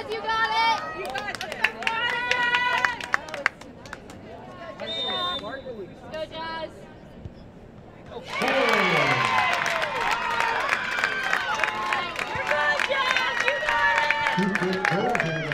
Jazz, you got it! You got it! Go, Jazz! Okay. You're good, Jazz! You got it!